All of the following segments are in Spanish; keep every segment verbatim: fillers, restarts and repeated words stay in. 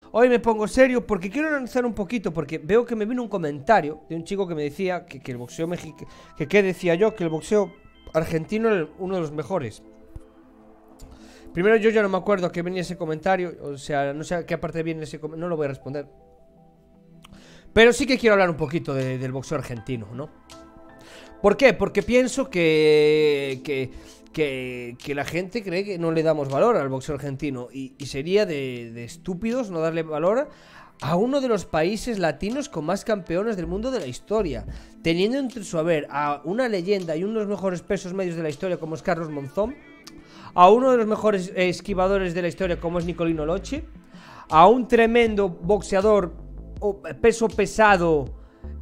Hoy me pongo serio porque quiero analizar un poquito, porque veo que me vino un comentario de un chico que me decía que, que el boxeo mexicano, que qué decía yo, que el boxeo argentino era uno de los mejores. Primero, yo ya no me acuerdo a qué venía ese comentario, o sea, no sé a qué parte viene ese comentario, no lo voy a responder. Pero sí que quiero hablar un poquito de, del boxeo argentino, ¿no? ¿Por qué? Porque pienso que, que, que, que la gente cree que no le damos valor al boxeo argentino. Y, y sería de, de estúpidos no darle valor a uno de los países latinos con más campeones del mundo de la historia. Teniendo entre su haber a una leyenda y uno de los mejores pesos medios de la historia como es Carlos Monzón, a uno de los mejores esquivadores de la historia como es Nicolino Loche, a un tremendo boxeador o peso pesado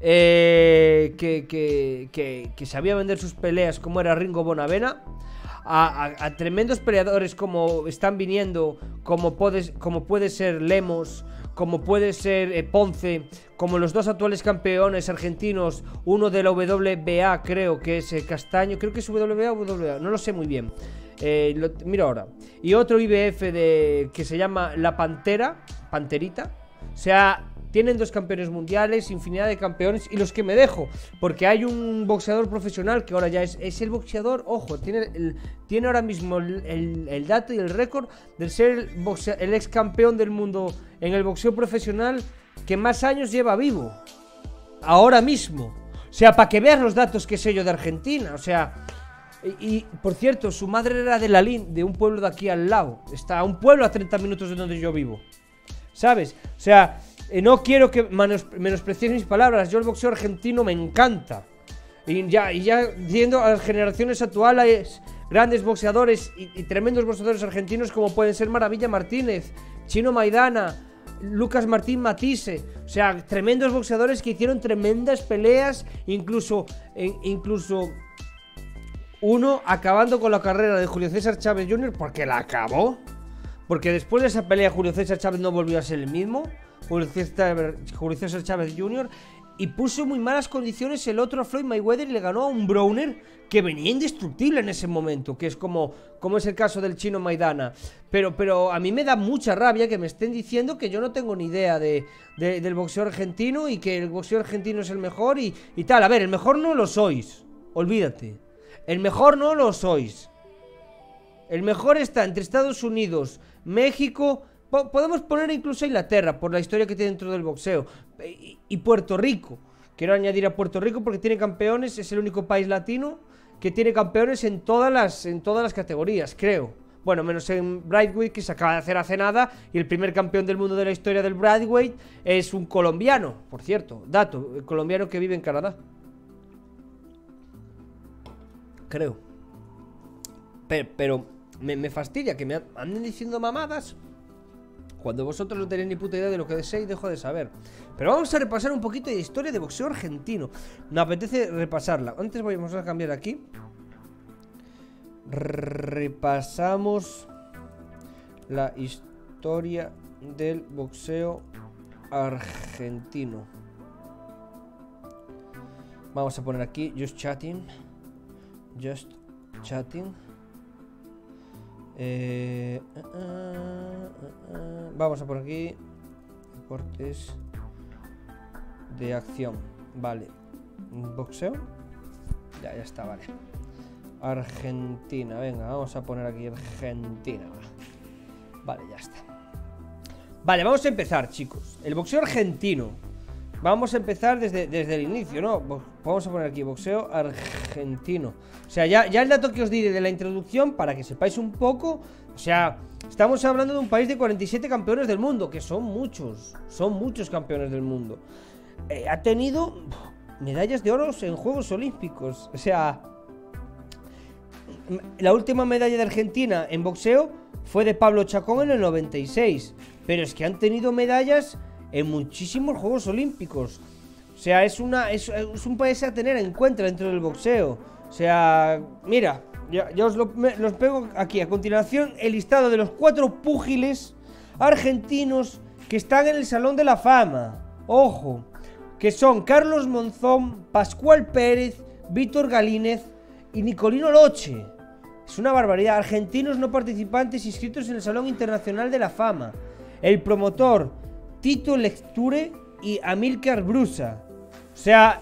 eh, que, que, que, que sabía vender sus peleas como era Ringo Bonavena, a, a, a tremendos peleadores como están viniendo, como puede, como puede ser Lemos, como puede ser eh, Ponce, como los dos actuales campeones argentinos, uno de la W B A creo que es eh, Castaño, creo que es W B A o W B A, no lo sé muy bien, eh, lo, mira ahora, y otro I B F de, que se llama La Pantera, Panterita, o sea, tienen dos campeones mundiales, infinidad de campeones, y los que me dejo, porque hay un boxeador profesional que ahora ya es, es el boxeador, ojo, tiene, el, tiene ahora mismo el, el, el dato y el récord de ser el, boxea, el ex campeón del mundo en el boxeo profesional que más años lleva vivo, ahora mismo. O sea, para que veas los datos que sé yo de Argentina, o sea, y, y por cierto, su madre era de Lalín, de un pueblo de aquí al lado, está a un pueblo a treinta minutos de donde yo vivo, ¿sabes? O sea, Eh, no quiero que menos, menospreciéis mis palabras. Yo el boxeo argentino me encanta. Y ya, y ya yendo a las generaciones actuales, grandes boxeadores y, y tremendos boxeadores argentinos como pueden ser Maravilla Martínez, Chino Maidana, Lucas Martín Matisse. O sea, tremendos boxeadores que hicieron tremendas peleas. Incluso, eh, incluso uno acabando con la carrera de Julio César Chávez junior Porque la acabó. Porque después de esa pelea Julio César Chávez no volvió a ser el mismo. Julio César, Julio César Chávez junior Y puso muy malas condiciones el otro a Floyd Mayweather y le ganó a un Browner que venía indestructible en ese momento, que es como, como es el caso del Chino Maidana. Pero, pero a mí me da mucha rabia que me estén diciendo que yo no tengo ni idea de, de, del boxeo argentino y que el boxeo argentino es el mejor y, y tal. A ver, el mejor no lo sois, olvídate. El mejor no lo sois. El mejor está entre Estados Unidos, México, podemos poner incluso a Inglaterra por la historia que tiene dentro del boxeo, y, y Puerto Rico. Quiero añadir a Puerto Rico porque tiene campeones, es el único país latino que tiene campeones en todas las, en todas las categorías, creo. Bueno, menos en Brightweight, que se acaba de hacer hace nada, y el primer campeón del mundo de la historia del Brightweight es un colombiano, por cierto, dato, el colombiano que vive en Canadá. Creo. Pero, pero me, me fastidia que me anden diciendo mamadas cuando vosotros no tenéis ni puta idea de lo que deseáis y dejo de saber. Pero vamos a repasar un poquito de historia de boxeo argentino. Me apetece repasarla. Antes vamos a cambiar aquí. Repasamos la historia del boxeo argentino. Vamos a poner aquí Just Chatting. Just Chatting. Eh, uh, uh, uh, uh, vamos a poner aquí deportes de acción. Vale. Boxeo. Ya, ya está, vale. Argentina, venga, vamos a poner aquí Argentina. Vale, ya está. Vale, vamos a empezar, chicos. El boxeo argentino. Vamos a empezar desde, desde el inicio, ¿no? Vamos a poner aquí boxeo argentino. O sea, ya, ya el dato que os diré de la introducción, para que sepáis un poco. O sea, estamos hablando de un país de cuarenta y siete campeones del mundo, que son muchos, son muchos campeones del mundo. eh, Ha tenido medallas de oro en Juegos Olímpicos. O sea, la última medalla de Argentina en boxeo fue de Pablo Chacón en el noventa y seis. Pero es que han tenido medallas en muchísimos Juegos Olímpicos. O sea, es, una, es, es un país a tener en cuenta dentro del boxeo. O sea, mira, ya, ya os lo, me, los pego aquí. A continuación, el listado de los cuatro púgiles argentinos que están en el Salón de la Fama. Ojo, que son Carlos Monzón, Pascual Pérez, Víctor Galínez y Nicolino Loche. Es una barbaridad. Argentinos no participantes inscritos en el Salón Internacional de la Fama. El promotor Tito Lecture y Amílcar Brusa. O sea,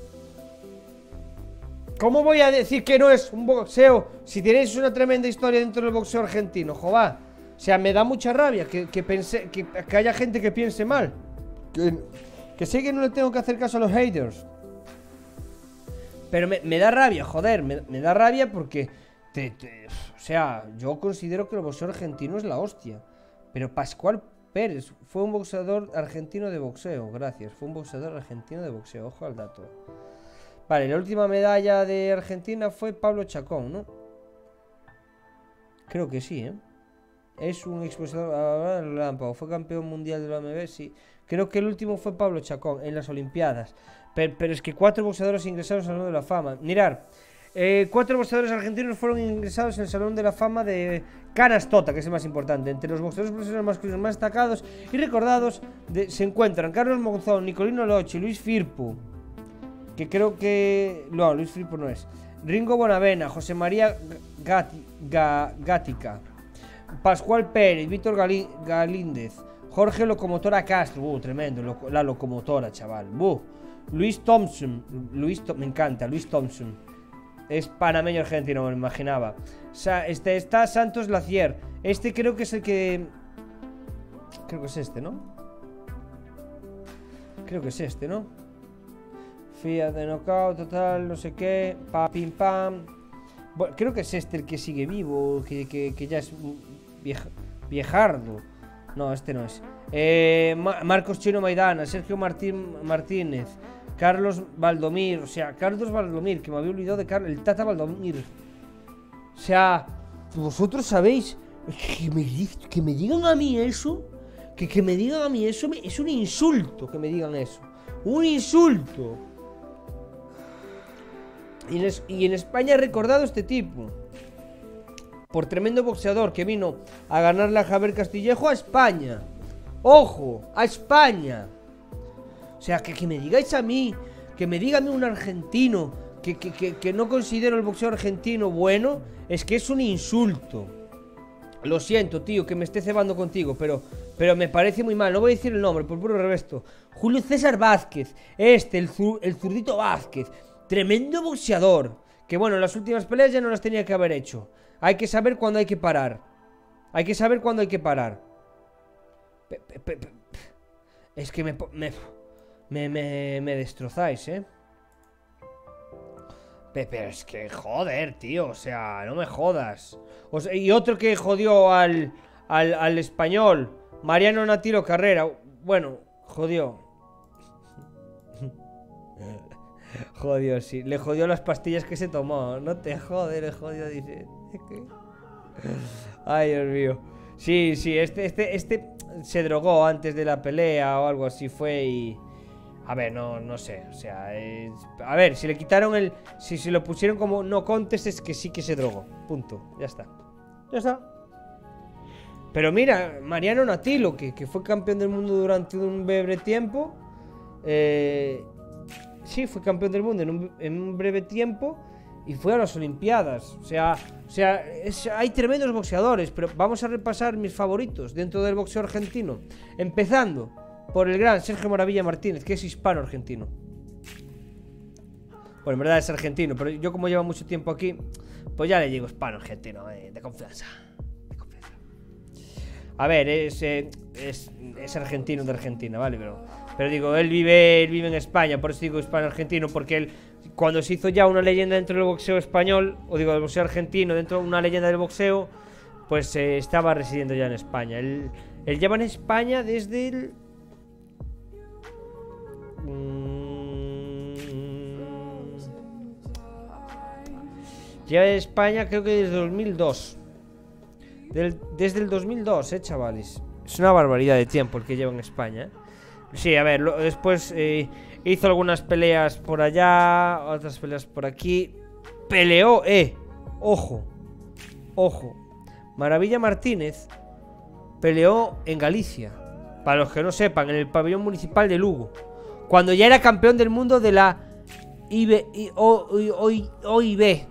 ¿cómo voy a decir que no es un boxeo si tenéis una tremenda historia dentro del boxeo argentino? Jová. O sea, me da mucha rabia que, que, pense, que, que haya gente que piense mal. Que, que sé que no le tengo que hacer caso a los haters. Pero me, me da rabia, joder. Me, me da rabia porque... Te, te, o sea, yo considero que el boxeo argentino es la hostia. Pero Pascual Pérez fue un boxeador argentino de boxeo. Gracias, fue un boxeador argentino de boxeo. Ojo al dato. Vale, la última medalla de Argentina fue Pablo Chacón, ¿no? Creo que sí, ¿eh? Es un exboxeador relámpago. Fue campeón mundial de la O M B, sí. Creo que el último fue Pablo Chacón en las Olimpiadas. Pero, pero es que cuatro boxeadores ingresaron al Salón de la Fama. Mirar, eh, cuatro boxeadores argentinos fueron ingresados en el Salón de la Fama de Canastota, que es el más importante. Entre los boxeadores profesionales masculinos más destacados y recordados de, se encuentran Carlos Monzón, Nicolino Locci, Luis Firpo, que creo que... No, Luis Firpo no es. Ringo Bonavena, José María Gati, Ga, Gatica, Pascual Pérez, Víctor Galí, Galíndez, Jorge Locomotora Castro. Uh, tremendo, lo, la locomotora, chaval. Uh, Luis Thompson, Luis, me encanta, Luis Thompson. Es panameño argentino, me lo imaginaba. Sa, este está Santos Lacier. Este creo que es el que... Creo que es este, ¿no? Creo que es este, ¿no? Fiat de knockout, total, no sé qué. Pa, pim, pam. Bueno, creo que es este el que sigue vivo. Que, que, que ya es vieja, viejardo. No, este no es. Eh, Ma Marcos Chino Maidana, Sergio Martín Martínez, Carlos Valdomir. O sea, Carlos Valdomir, que me había olvidado de Carlos. El Tata Valdomir. O sea, vosotros sabéis que me, que me digan a mí eso. Que, que me digan a mí eso me, es un insulto que me digan eso. Un insulto. Y en, es, y en España he recordado este tipo por tremendo boxeador que vino a ganarle a Javier Castillejo a España. ¡Ojo! ¡A España! O sea, que, que me digáis a mí, que me diga a mí un argentino que, que, que, que no considero el boxeo argentino bueno, es que es un insulto. Lo siento, tío, que me esté cebando contigo, pero, pero me parece muy mal. No voy a decir el nombre, por puro revesto. Julio César Vázquez, este, el, zur, el zurdito Vázquez. Tremendo boxeador. Que bueno, las últimas peleas ya no las tenía que haber hecho. Hay que saber cuándo hay que parar. Hay que saber cuándo hay que parar. Pe, pe, pe, pe. Es que me, me, me, me, me destrozáis, ¿eh? Pe, pero es que joder, tío. O sea, no me jodas. O sea, y otro que jodió al, al, al español, Mariano Natilo Carrera. Bueno, jodió. Jodió, sí. Le jodió las pastillas que se tomó. No te jode, le jodió, dice. Ay, Dios mío. Sí, sí, este, este, este se drogó antes de la pelea o algo así fue y... A ver, no, no sé, o sea, es... A ver, si le quitaron el... Si se lo pusieron como no contest es que sí que se drogó. Punto, ya está. Ya está. Pero mira, Mariano Natilo, que, que fue campeón del mundo durante un breve tiempo. Eh... Sí, fue campeón del mundo en un, en un breve tiempo y fue a las Olimpiadas. O sea, o sea es, hay tremendos boxeadores, pero vamos a repasar mis favoritos dentro del boxeo argentino. Empezando por el gran Sergio Maravilla Martínez, que es hispano-argentino. Bueno, en verdad es argentino, pero yo como llevo mucho tiempo aquí, pues ya le digo hispano-argentino, eh, de confianza. De confianza. A ver, es, eh, es, es argentino de Argentina, ¿vale? Pero... Pero digo, él vive, él vive en España, por eso digo hispano-argentino, porque él, cuando se hizo ya una leyenda dentro del boxeo español, o digo, del boxeo argentino, dentro de una leyenda del boxeo, pues eh, estaba residiendo ya en España. Él, él lleva en España desde el... Mmm, lleva en España creo que desde dos mil dos. Del, desde el dos mil dos, eh, chavales. Es una barbaridad de tiempo el que lleva en España, eh. Sí, a ver, lo, después eh, hizo algunas peleas por allá, otras peleas por aquí. Peleó, eh, ojo, ojo. Maravilla Martínez peleó en Galicia, para los que no sepan, en el pabellón municipal de Lugo, cuando ya era campeón del mundo de la I B, O I B.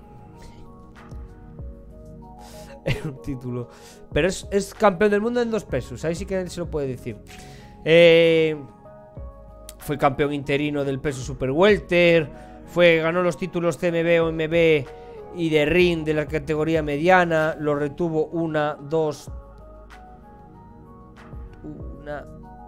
Es un título. Pero es, es campeón del mundo en dos pesos, ahí sí que se lo puede decir. Eh, fue campeón interino del peso super welter. Fue, ganó los títulos C M B, O M B y de ring de la categoría mediana. Lo retuvo una, dos, una,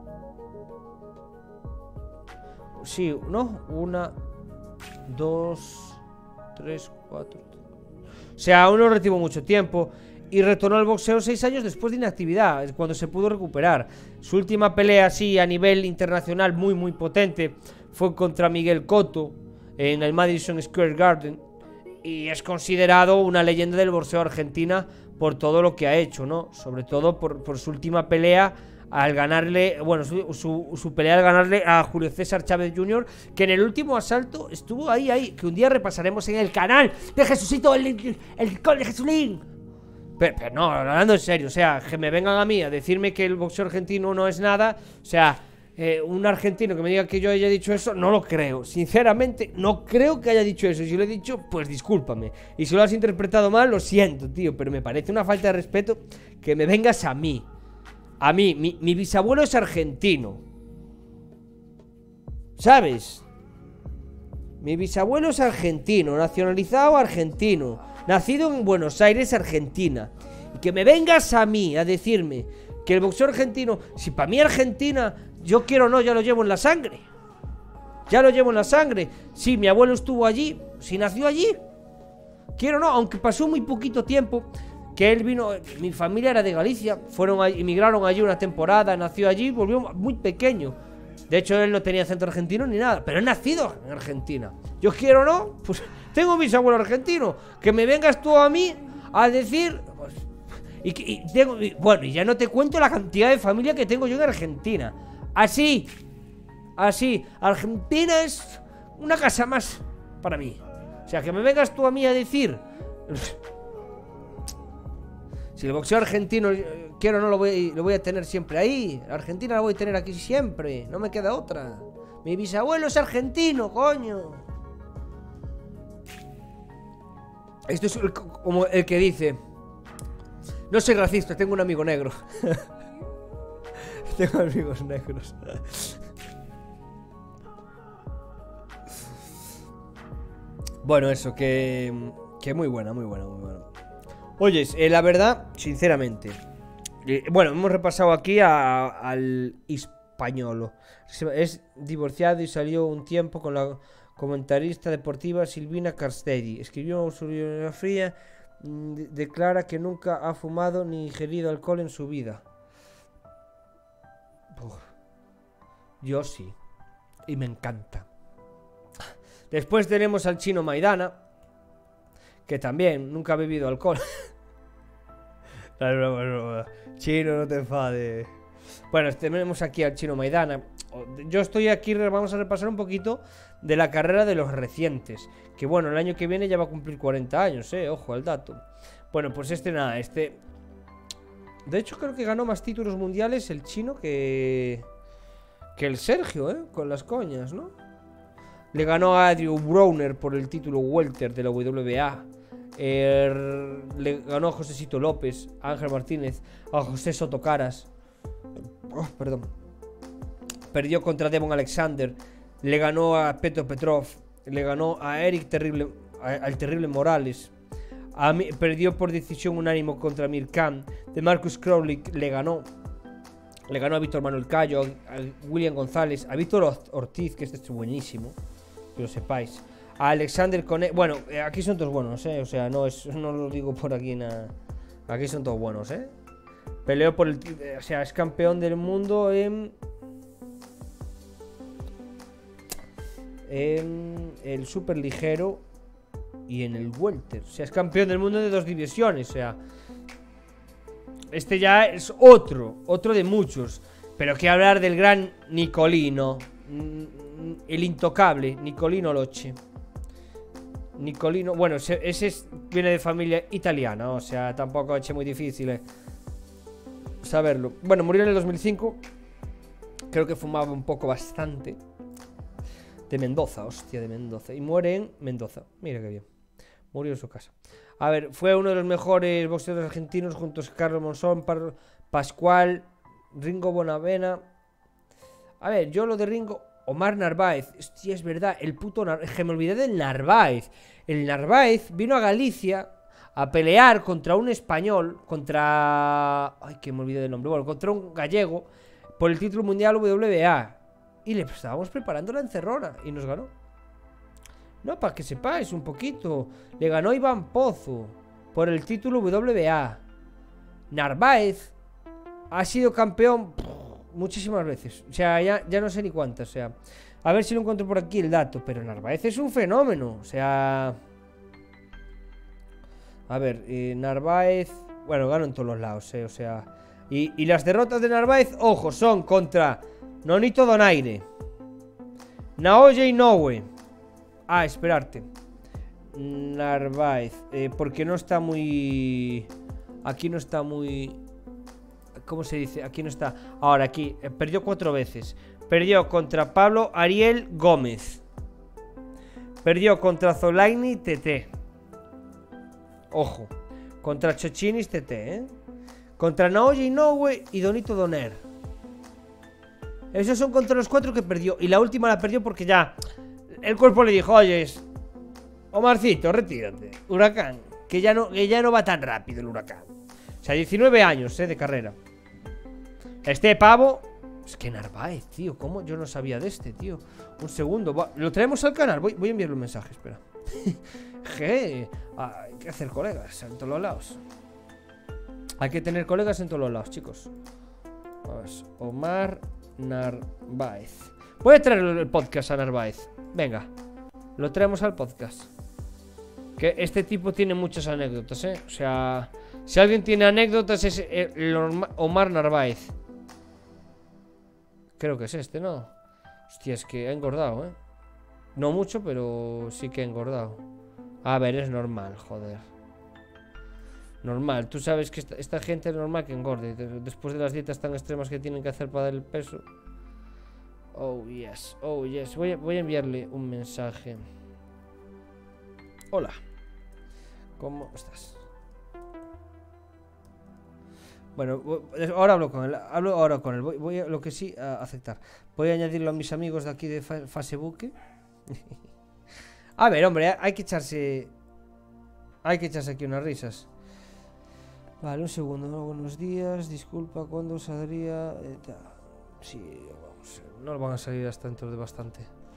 sí, ¿no? Una, dos, tres, cuatro. O sea, aún no retuvo mucho tiempo. Y retornó al boxeo seis años después de inactividad, cuando se pudo recuperar. Su última pelea así a nivel internacional muy muy potente fue contra Miguel Cotto en el Madison Square Garden. Y es considerado una leyenda del boxeo argentina por todo lo que ha hecho, ¿no? Sobre todo por, por su última pelea al ganarle, bueno, su, su, su pelea al ganarle a Julio César Chávez junior, que en el último asalto estuvo ahí, ahí, que un día repasaremos en el canal de Jesucito, el, el, el gol de Jesulín. Pero, pero no, hablando en serio, o sea, que me vengan a mí a decirme que el boxeo argentino no es nada, o sea, eh, un argentino que me diga que yo haya dicho eso, no lo creo, sinceramente, no creo que haya dicho eso. Si lo he dicho, pues discúlpame, y si lo has interpretado mal, lo siento, tío, pero me parece una falta de respeto que me vengas a mí. A mí, mi, mi bisabuelo es argentino, ¿sabes? Mi bisabuelo es argentino, nacionalizado argentino, nacido en Buenos Aires, Argentina. Y que me vengas a mí a decirme que el boxeo argentino, si para mí Argentina, yo quiero o no, ya lo llevo en la sangre. Ya lo llevo en la sangre. Sí, mi abuelo estuvo allí, si nació allí, quiero o no, aunque pasó muy poquito tiempo. Que él vino, mi familia era de Galicia, fueron a, emigraron allí una temporada, nació allí, volvió muy pequeño. De hecho, él no tenía acento argentino ni nada, pero es nacido en Argentina. Yo quiero o no, pues tengo un bisabuelo argentino. Que me vengas tú a mí a decir, pues, y, y tengo, y, bueno, y ya no te cuento la cantidad de familia que tengo yo en Argentina. Así, así, Argentina es una casa más para mí. O sea, que me vengas tú a mí a decir, si el boxeo argentino quiero o no, lo voy, lo voy a tener siempre ahí. Argentina la voy a tener aquí siempre, no me queda otra. Mi bisabuelo es argentino, coño. Esto es el, como el que dice, no soy racista, tengo un amigo negro. Tengo amigos negros. Bueno, eso, que, que muy buena, muy buena, muy buena. Oyes, eh, la verdad, sinceramente, eh, bueno, hemos repasado aquí a, al Hispaniolo. Es divorciado y salió un tiempo con la comentarista deportiva Silvina Castelli. Escribió su biografía, de, declara que nunca ha fumado ni ingerido alcohol en su vida. Uf, yo sí, y me encanta. Después tenemos al chino Maidana, que también nunca ha bebido alcohol. No, no, no, no. Chino, no te enfades. Bueno, tenemos aquí al chino Maidana. Yo estoy aquí, vamos a repasar un poquito de la carrera de los recientes. Que bueno, el año que viene ya va a cumplir cuarenta años, eh, ojo al dato. Bueno, pues este nada, este... De hecho creo que ganó más títulos mundiales el chino que... Que el Sergio, eh, con las coñas, ¿no? Le ganó a Adrian Browner por el título welter de la W B A. Eh, le ganó a Josecito López, a Ángel Martínez, a José Soto Caras. Oh, perdón. Perdió contra Devon Alexander. Le ganó a Petro Petrov. Le ganó a Eric Terrible, a, al Terrible Morales. A, perdió por decisión unánime contra Amir Khan. De Marcus Crowley le ganó. Le ganó a Víctor Manuel Cayo, a, a William González, a Víctor Ortiz, que este es buenísimo, que lo sepáis. A Alexander Cone... Bueno, aquí son todos buenos, ¿eh? O sea, no, es, no lo digo por aquí nada. Aquí son todos buenos, ¿eh? Peleó por el... O sea, es campeón del mundo en... En el super ligero y en el welter. O sea, es campeón del mundo de dos divisiones. O sea, este ya es otro, otro de muchos. Pero que hablar del gran Nicolino, el intocable Nicolino Loche. Nicolino, bueno, ese, ese es, viene de familia italiana, o sea, tampoco es muy difícil eh, saberlo. Bueno, murió en el dos mil cinco. Creo que fumaba un poco bastante. De Mendoza, hostia, de Mendoza. Y muere en Mendoza, mira qué bien. Murió en su casa. A ver, fue uno de los mejores boxeadores argentinos junto a Carlos Monzón, Pascual, Ringo Bonavena. A ver, yo lo de Ringo... Omar Narváez. Hostia, es verdad, el puto Narváez. Es que me olvidé del Narváez. El Narváez vino a Galicia a pelear contra un español, contra... Ay, que me olvidé del nombre. Bueno, contra un gallego por el título mundial W W A. Y le estábamos preparando la encerrona y nos ganó. No, para que sepáis un poquito. Le ganó Iván Pozo por el título W W A. Narváez ha sido campeón pff, muchísimas veces. O sea, ya, ya no sé ni cuántas. O sea, a ver si lo encuentro por aquí el dato. Pero Narváez es un fenómeno. O sea... A ver, eh, Narváez... Bueno, ganó en todos los lados, eh, o sea... Y, y las derrotas de Narváez, ojo, son contra Nonito Donaire, Naoya Inoue. Ah, esperarte. Narváez, eh, porque no está muy... Aquí no está muy... ¿Cómo se dice? Aquí no está. Ahora, aquí, eh, perdió cuatro veces. Perdió contra Pablo Ariel Gómez. Perdió contra Zolaini Tete. Ojo, contra Chochinis Tete, ¿eh? Contra Naoya Inoue y Donito Donaire. Esos son contra los cuatro que perdió. Y la última la perdió porque ya el cuerpo le dijo, oye, Omarcito, retírate. Huracán, que ya no, que ya no va tan rápido el Huracán. O sea, diecinueve años, ¿eh? De carrera. Este pavo... Es que Narváez, tío, ¿cómo? Yo no sabía de este, tío. Un segundo, va, lo traemos al canal. Voy, voy a enviarle un mensaje, espera. Je, hay que hacer colegas en todos los lados. Hay que tener colegas en todos los lados, chicos. Vamos, Omar Narváez. Voy a traer el podcast a Narváez. Venga, lo traemos al podcast. Que este tipo tiene muchas anécdotas, ¿eh? O sea, si alguien tiene anécdotas es el Omar Narváez. Creo que es este, ¿no? Hostia, es que ha engordado, ¿eh? No mucho, pero sí que ha engordado. A ver, es normal, joder. Normal, tú sabes que esta, esta gente es normal que engorde. Después de las dietas tan extremas que tienen que hacer para dar el peso. Oh, yes, oh, yes. Voy a, voy a enviarle un mensaje. Hola. ¿Cómo estás? Bueno, ahora hablo con él. Hablo ahora con él. Voy, voy a, lo que sí, a aceptar. Voy a añadirlo a mis amigos de aquí de Facebook. A ver, hombre, hay que echarse... Hay que echarse aquí unas risas. Vale, un segundo. No, buenos días. Disculpa, ¿cuándo saldría? Eh, sí, vamos. No van a salir hasta dentro de bastante.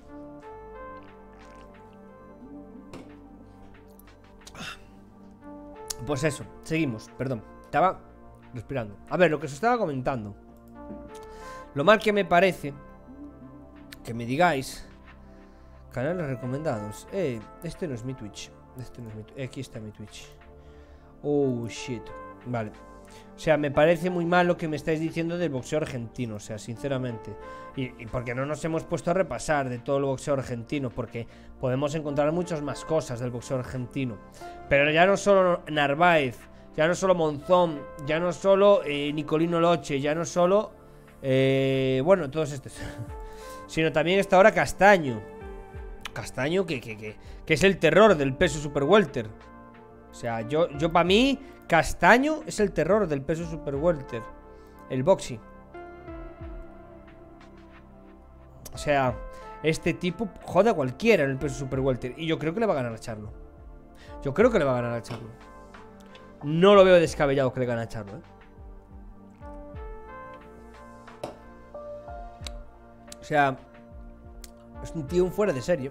Pues eso, seguimos. Perdón, estaba respirando. A ver, lo que os estaba comentando. Lo mal que me parece que me digáis... Canales recomendados. Eh, este no es mi Twitch. Este no es mi Twitch. Aquí está mi Twitch. Oh, shit. Vale. O sea, me parece muy mal lo que me estáis diciendo del boxeo argentino. O sea, sinceramente. Y, y porque no nos hemos puesto a repasar de todo el boxeo argentino. Porque podemos encontrar muchas más cosas del boxeo argentino. Pero ya no solo Narváez. Ya no solo Monzón. Ya no solo eh, Nicolino Loche. Ya no solo... Eh, bueno, todos estos. Sino también está ahora Castaño. Castaño que, que, que, que es el terror del peso super welter. O sea, yo, yo para mí Castaño es el terror del peso super welter. El boxing. O sea, este tipo jode a cualquiera en el peso super welter. Y yo creo que le va a ganar a Charlo. Yo creo que le va a ganar a Charlo. No lo veo descabellado que le gane a Charlo, ¿eh? O sea, es un tío fuera de serie.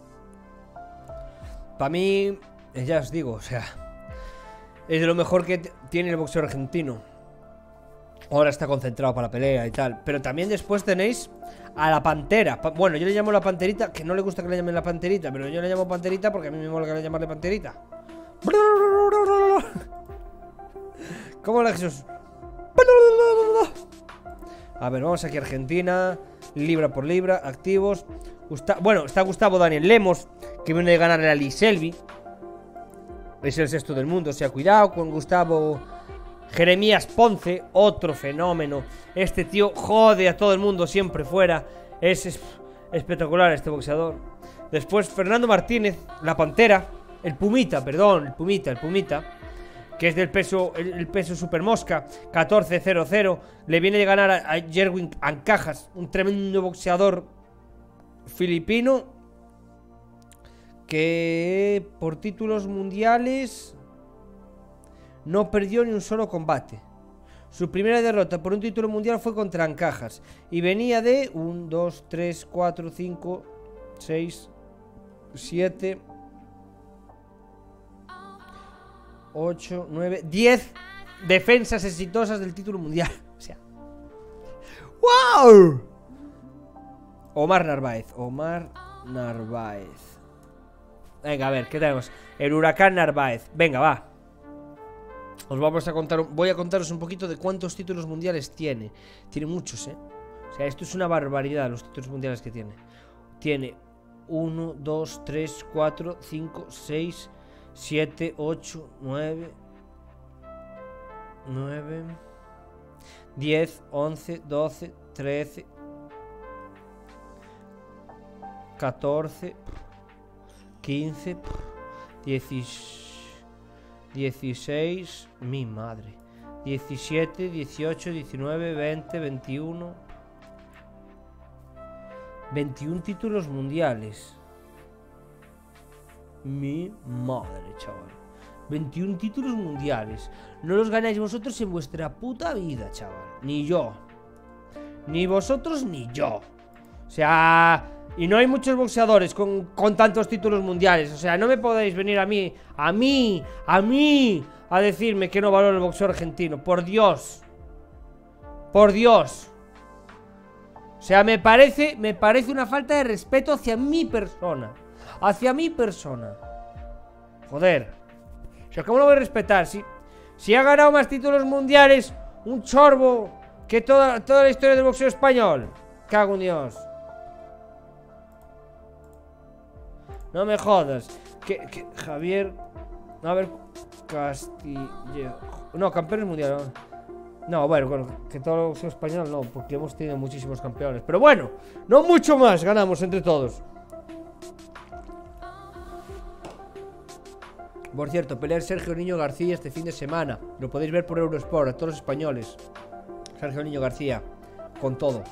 Para mí, ya os digo, o sea, es de lo mejor que tiene el boxeo argentino. Ahora está concentrado para la pelea y tal. Pero también después tenéis a la Pantera. Bueno, yo le llamo la Panterita, que no le gusta que le llamen la Panterita, pero yo le llamo Panterita porque a mí me mola que le llamarle Panterita. ¿Cómo la Jesús? A ver, vamos aquí a Argentina. Libra por libra, activos. Gusta bueno, está Gustavo Daniel Lemos, que viene de ganarle a Lee Selby. Es el sexto del mundo, o sea, cuidado con Gustavo. Jeremías Ponce, otro fenómeno. Este tío jode a todo el mundo siempre fuera. Es, es espectacular este boxeador. Después Fernando Martínez, la Pantera. El Pumita, perdón, el Pumita, el Pumita. que es del peso, el, el peso super mosca, catorce cero cero. Le viene de ganar a, a Jerwin Ancajas, un tremendo boxeador filipino, que por títulos mundiales no perdió ni un solo combate. Su primera derrota por un título mundial fue contra Ancajas. Y venía de uno, dos, tres, cuatro, cinco, seis, siete, ocho, nueve, diez defensas exitosas del título mundial. O sea, ¡wow! Omar Narváez. Omar Narváez. Venga, a ver, ¿qué tenemos? El Huracán Narváez. Venga, va. Os vamos a contar, voy a contaros un poquito de cuántos títulos mundiales tiene. Tiene muchos, ¿eh? O sea, esto es una barbaridad, los títulos mundiales que tiene. Tiene uno, dos, tres, cuatro, cinco, seis, siete, ocho, nueve, nueve, diez, once, doce, trece, catorce, quince, dieciséis, dieciséis, mi madre, diecisiete, dieciocho, diecinueve, veinte, veintiuno, veintiún títulos mundiales. Mi madre, chaval. veintiún títulos mundiales. No los ganáis vosotros en vuestra puta vida, chaval. Ni yo. Ni vosotros ni yo. O sea... Y no hay muchos boxeadores con, con tantos títulos mundiales. O sea, no me podéis venir a mí, a mí, a mí, a decirme que no valoro el boxeo argentino. Por Dios. Por Dios. O sea, me parece, me parece una falta de respeto hacia mi persona. Hacia mi persona. Joder. O sea, ¿cómo lo voy a respetar? Si, si ha ganado más títulos mundiales un chorbo que toda, toda la historia del boxeo español. Cago en Dios. No me jodas. Que, que Javier... A ver... Castillejo... No, campeones mundiales. No, bueno, bueno, que todo el boxeo español no, porque hemos tenido muchísimos campeones. Pero bueno, no mucho más ganamos entre todos. Por cierto, pelear Sergio Niño García este fin de semana. Lo podéis ver por Eurosport, a todos los españoles. Sergio Niño García, con todo.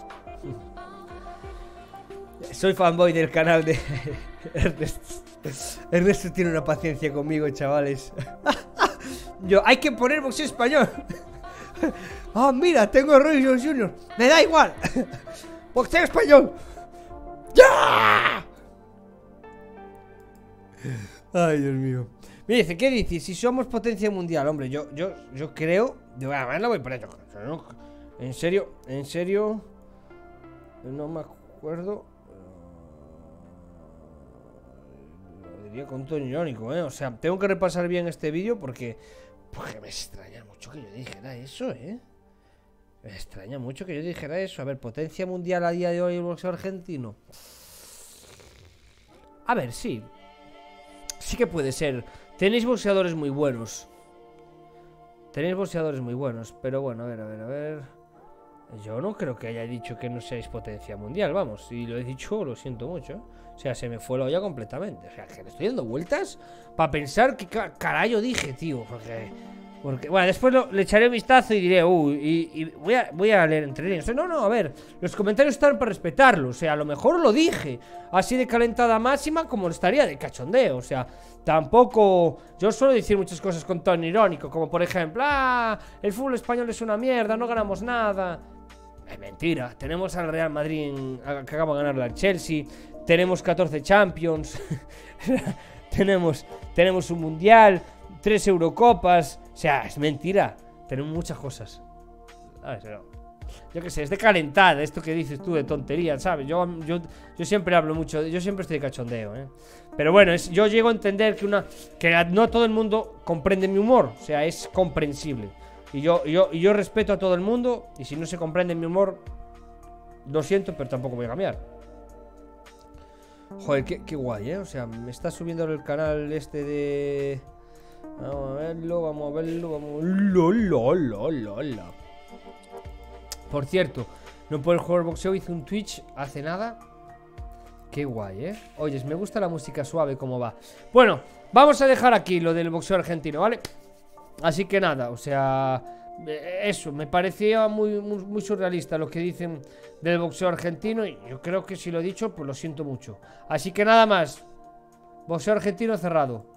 Soy fanboy del canal de Ernesto. Ernesto tiene una paciencia conmigo, chavales. Yo, hay que poner boxeo español. Ah, oh, mira, tengo a Roy Jones junior Me da igual. Boxeo español. ¡Ya! Ay, Dios mío. Me dice, ¿qué dices? Si somos potencia mundial, hombre, yo, yo, yo creo. De a ver, lo voy por ello. En serio, en serio. No me acuerdo. Lo diría con tono irónico, ¿eh? O sea, tengo que repasar bien este vídeo porque. Porque me extraña mucho que yo dijera eso, ¿eh? Me extraña mucho que yo dijera eso. A ver, potencia mundial a día de hoy el boxeo argentino. A ver, sí. Sí que puede ser. Tenéis boxeadores muy buenos. Tenéis boxeadores muy buenos. Pero bueno, a ver, a ver, a ver. Yo no creo que haya dicho que no seáis potencia mundial, vamos. Si lo he dicho, lo siento mucho. O sea, se me fue la olla completamente. O sea, que le estoy dando vueltas para pensar qué ca carajo dije, tío. Porque, porque bueno, después lo, le echaré un vistazo y diré, uy, y, y voy, a, voy a leer entre líneas. No, no, a ver, los comentarios están para respetarlo. O sea, a lo mejor lo dije así de calentada máxima como estaría de cachondeo. O sea, tampoco... Yo suelo decir muchas cosas con tono irónico, como por ejemplo, ah, el fútbol español es una mierda, no ganamos nada. Es mentira, tenemos al Real Madrid en, que acaba de ganarle al Chelsea. Tenemos catorce Champions. tenemos, tenemos un Mundial, tres Eurocopas. O sea, es mentira. Tenemos muchas cosas. ¿Sabes? Yo qué sé, es de calentada esto que dices tú de tontería, ¿sabes? Yo, yo, yo siempre hablo mucho, yo siempre estoy de cachondeo, ¿eh? Pero bueno, es, yo llego a entender que, una, que no todo el mundo comprende mi humor. O sea, es comprensible. Y yo, yo, y yo respeto a todo el mundo. Y si no se comprende mi humor, lo siento, pero tampoco voy a cambiar. Joder, qué, qué guay, ¿eh? O sea, me está subiendo el canal este de... Vamos a verlo, vamos a verlo, vamos a verlo, lo, lo, lo, lo. Por cierto, no puedo jugar boxeo, hice un Twitch hace nada. Qué guay, ¿eh? Oyes, me gusta la música suave como va. Bueno, vamos a dejar aquí lo del boxeo argentino, ¿vale? Así que nada, o sea, eh, eso, me parecía muy, muy, muy surrealista lo que dicen del boxeo argentino. Y yo creo que si lo he dicho, pues lo siento mucho. Así que nada más, boxeo argentino cerrado.